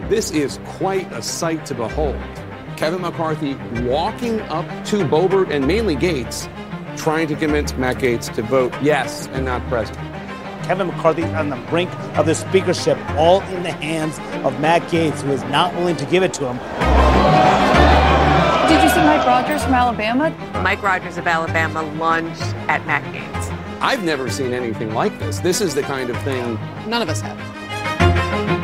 This is quite a sight to behold. Kevin McCarthy walking up to Boebert and mainly Gaetz, trying to convince Matt Gaetz to vote yes and not present. Kevin McCarthy on the brink of the speakership, all in the hands of Matt Gaetz, who is not willing to give it to him. Did you see Mike Rogers from Alabama? Mike Rogers of Alabama lunged at Matt Gaetz. I've never seen anything like this. This is the kind of thing none of us have.